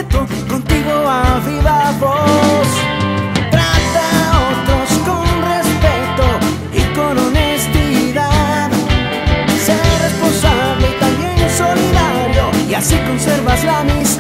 secreto contigo a viva voz. Trata a otros con respeto y con honestidad. Sé responsable y también solidario, y así conservas la amistad.